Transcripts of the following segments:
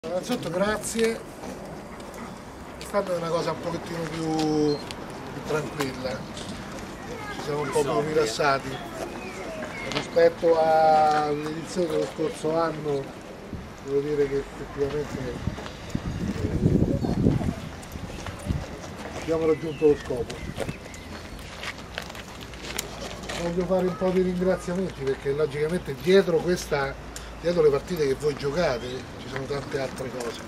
Innanzitutto grazie, quest'anno è una cosa un pochettino più tranquilla, ci siamo un po' più rilassati rispetto all'edizione dello scorso anno. Devo dire che effettivamente abbiamo raggiunto lo scopo. Voglio fare un po' di ringraziamenti perché logicamente dietro le partite che voi giocate ci sono tante altre cose.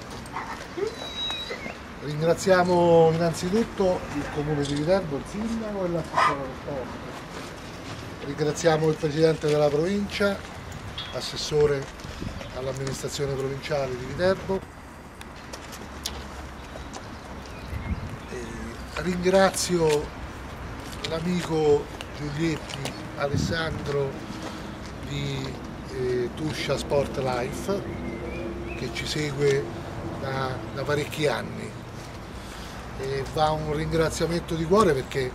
Ringraziamo innanzitutto il Comune di Viterbo, il Sindaco e l'assessore allo sport. Ringraziamo il Presidente della Provincia, assessore all'amministrazione provinciale di Viterbo. Ringrazio l'amico Giulietti Alessandro di Tuscia Sport Life che ci segue da parecchi anni. Va un ringraziamento di cuore perché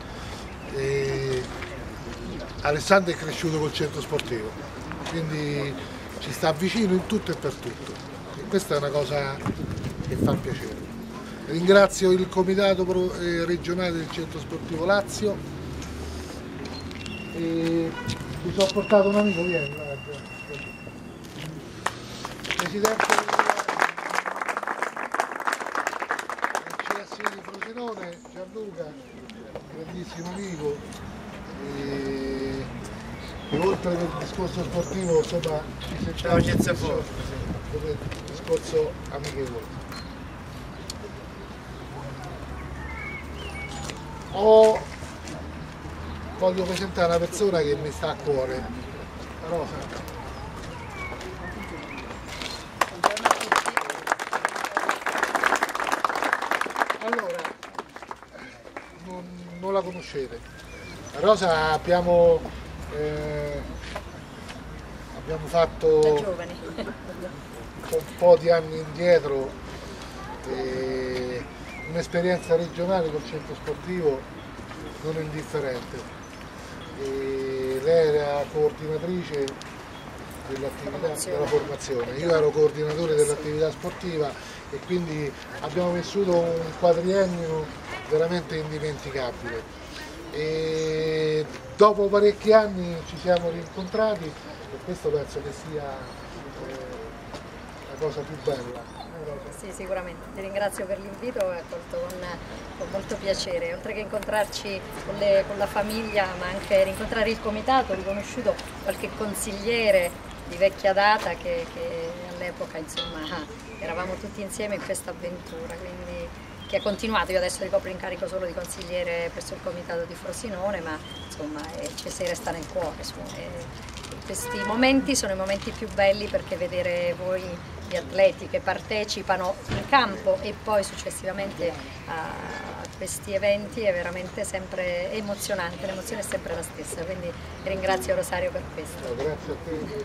Alessandro è cresciuto col centro sportivo, quindi ci sta vicino in tutto e per tutto, e questa è una cosa che fa piacere. Ringrazio il comitato regionale del centro sportivo Lazio e mi sono portato un amico, vieni, Presidente del CSI di Frosinone, Gianluca, grandissimo amico, e oltre al discorso sportivo, insomma, ci sentiamo come discorso amichevole. Voglio presentare una persona che mi sta a cuore, Rosa. Allora, non la conoscete. Rosa abbiamo fatto un po' di anni indietro un'esperienza regionale col centro sportivo non indifferente. Lei era coordinatrice della formazione, io ero coordinatore dell'attività sportiva e quindi abbiamo vissuto un quadriennio veramente indimenticabile. E dopo parecchi anni ci siamo rincontrati e questo penso che sia la cosa più bella. Sì, sicuramente. Ti ringrazio per l'invito, è accolto con molto piacere. Oltre che incontrarci con la famiglia, ma anche rincontrare il comitato, ho riconosciuto qualche consigliere di vecchia data che all'epoca insomma eravamo tutti insieme in questa avventura, quindi che ha continuato. Io adesso ricopro incarico solo di consigliere presso il comitato di Frosinone, ma insomma CSI resta nel cuore. Questi momenti sono i momenti più belli perché vedere voi gli atleti che partecipano in campo e poi successivamente a questi eventi è veramente sempre emozionante, l'emozione è sempre la stessa, quindi ringrazio Rosario per questo. Grazie a te.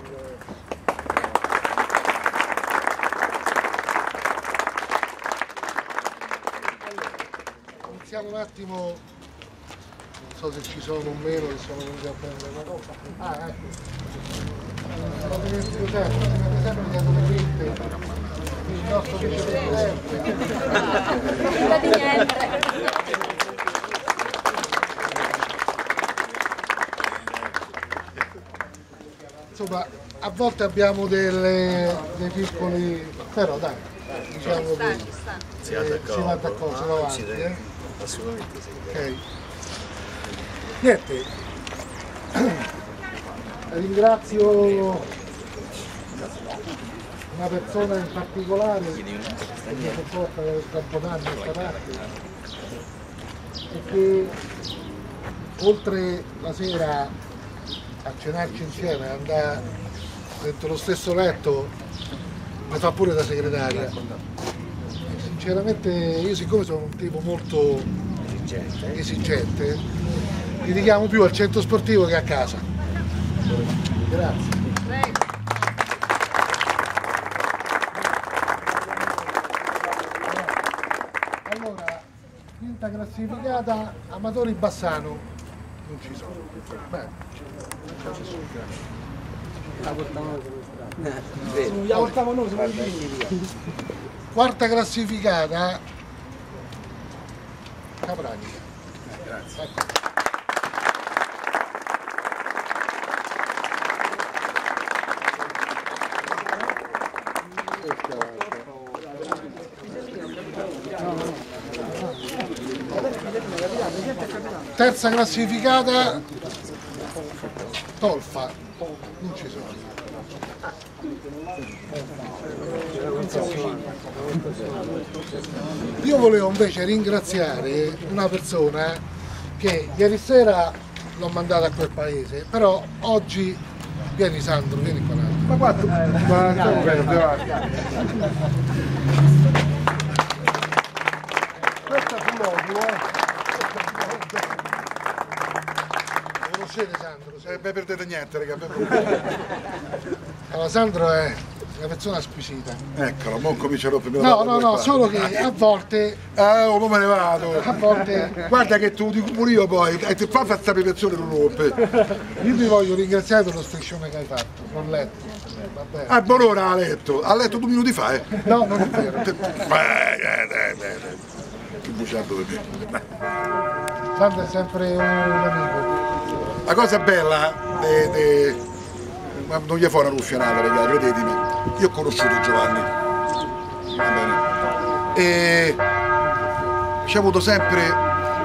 Iniziamo un attimo, non so se ci sono o meno che sono venuti a prendere una cosa. Ah, ecco. Sempre dietro le quinte, il nostro vicepresidente. Insomma, a volte abbiamo dei piccoli, però dai, diciamo che si va d'accordo, si va avanti. Assolutamente sì. Ok. Niente, ringrazio una persona in particolare che mi sopporta da Campodanno a questa parte e che oltre la sera a cenarci insieme, andare dentro lo stesso letto, mi fa pure da segretaria. Sinceramente io, siccome sono un tipo molto esigente, mi richiamo più al centro sportivo che a casa. Grazie. Allora, quinta classificata, Amatori Bassano. Non ci sono. Bene. La portavamo sulle strade. Quarta classificata Capranica. Grazie. Ecco. Terza classificata Tolfa, non ci sono. Io volevo invece ringraziare una persona che ieri sera l'ho mandata a quel paese, però oggi vieni Sandro, vieni qua. Ma quanto? Questa fu l'odio, conoscete Sandro? Beh, perdete niente, raga. Allora, Sandro è una persona squisita. Eccolo, mo comincia a rompermi la No, palla no, no, qua. solo che a volte, Oh, me ne vado. a volte Guarda che tu dico pure io poi, e ti fa questa preparazione non rompe. io ti voglio ringraziare per lo striscione che hai fatto, l'ho letto, va bene. Ah, buon'ora ha letto 2 minuti fa, No, non è vero. Che bugiardo per me. Sandro è sempre un amico. La cosa bella ma non gli fa una ruffianata, ragazzi, credetemi. Io ho conosciuto Giovanni, va bene? E ci ha avuto sempre,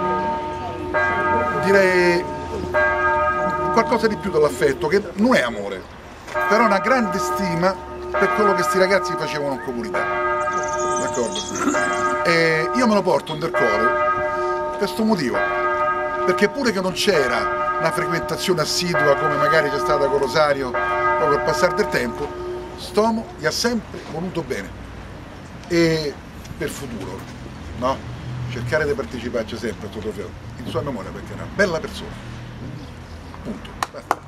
direi, qualcosa di più dell'affetto, che non è amore, però una grande stima per quello che sti ragazzi facevano in comunità. D'accordo? E io me lo porto undercover per questo motivo, perché pure che non c'era una frequentazione assidua come magari c'è stata con Rosario o col passare del tempo, Stomo gli ha sempre voluto bene e per futuro, no? Cercare di parteciparci sempre a questo trofeo in sua memoria, perché è una bella persona, punto. Basta.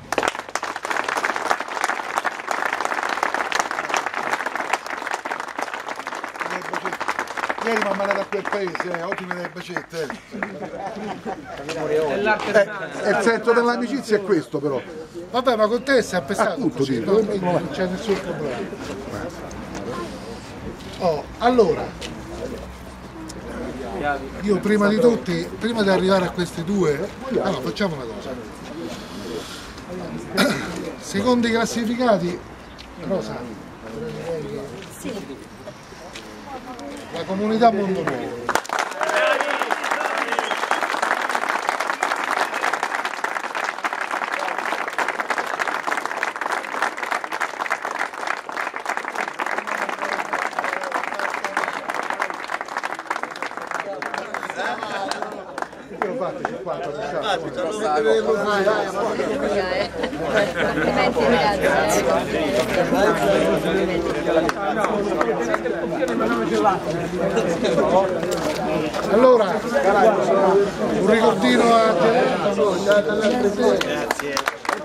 Ieri mi ha mandato a quel paese, ottime delle bacette. Il senso dell'amicizia è questo però. Vabbè, ma con te è sempre stato Appunto, così, dico. non c'è nessun problema. Oh, allora, io prima di tutti, prima di arrivare a questi due, allora facciamo una cosa. Secondi classificati, Rosa, Sì. la comunità Mondo Nuovo. Complimenti ragazzi. Allora, un ricordino a Grazie.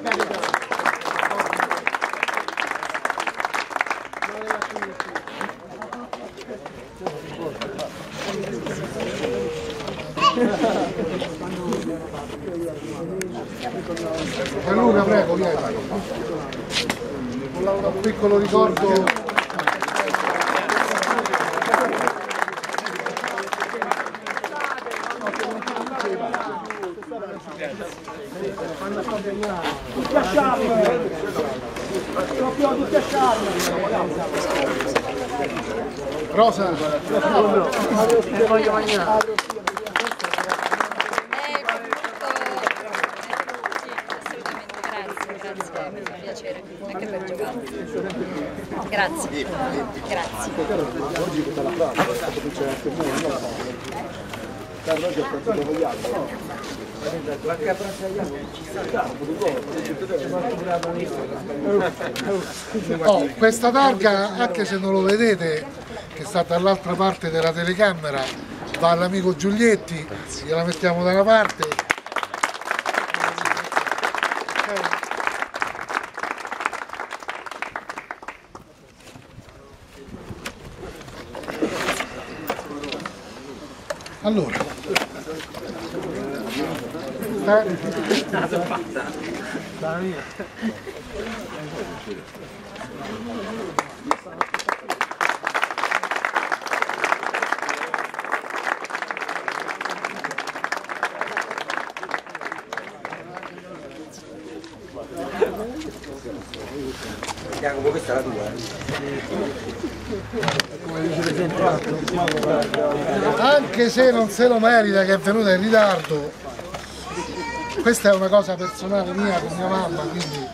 Allora, prego, vieni. Un piccolo ricordo. Rosa, voglio mangiare. Assolutamente, grazie, mi fa piacere, anche per giocare. Grazie, grazie. Oh, questa targa, anche se non lo vedete, che sta dall'altra parte della telecamera, va all'amico Giulietti, gliela mettiamo da una parte. Allora, Jacopo, questa è la tua. Anche se non se lo merita, che è venuta in ritardo, questa è una cosa personale mia con mia mamma, quindi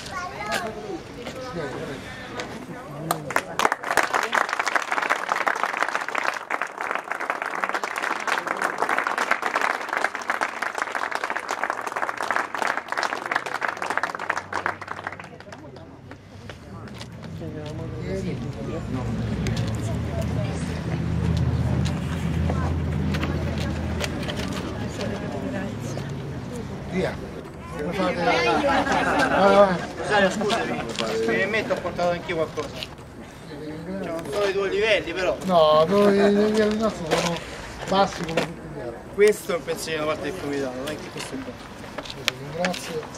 via. Come fate? Rosario, scusami, mi ho portato anch'io qualcosa. Cioè, non sono i tuoi livelli, però. No, noi i nostri sono bassi come tutti gli altri. Questo è un pensiero da parte del comitato, non è che questo è buono. Ringrazio.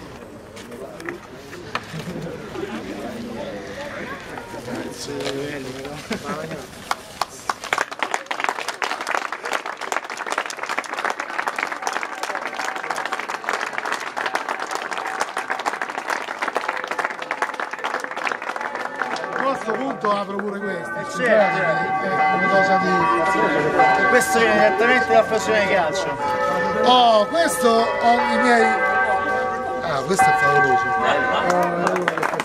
Sono i tuoi livelli, però. A questo punto apro pure questi. Certo. È una cosa di... Questo viene direttamente dalla passione di calcio. Oh, questo ho i miei... Ah, questo è favoloso.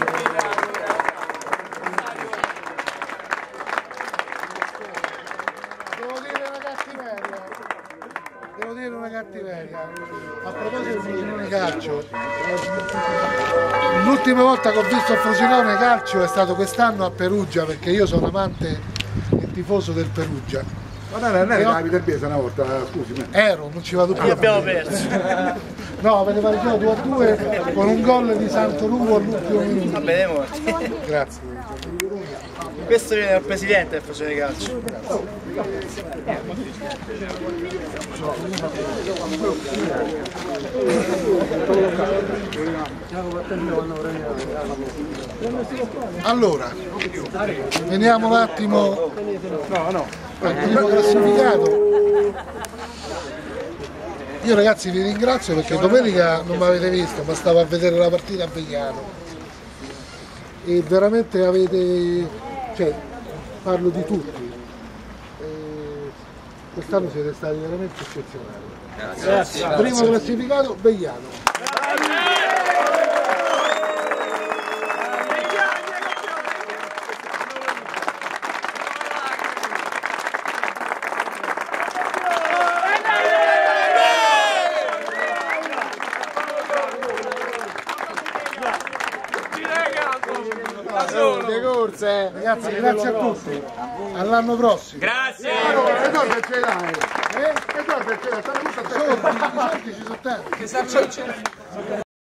Devo dire una cattiveria. Devo dire una cattiveria. A proposito di Frosinone Calcio, l'ultima volta che ho visto il Frosinone Calcio è stato quest'anno a Perugia, perché io sono amante e tifoso del Perugia. Ma non è la Viterbese una volta, scusi. Ero, non ci vado più. Abbiamo perso. No, avete pareggiato 2-2 con un gol di Santo Lugo all'ultimo minuto. Va bene, morti. Grazie. Questo viene dal presidente del passione di calcio. Allora, veniamo un attimo al primo classificato. Io ragazzi vi ringrazio perché domenica non mi avete visto, ma stavo a vedere la partita a Vegliano e veramente avete, cioè parlo di tutti, quest'anno siete stati veramente eccezionali. Grazie. Primo classificato Vegliano. Ragazzi, grazie a tutti, all'anno prossimo. Grazie! E dove ce l'hai? E dove ce l'hai? I soldi ci sono tanti.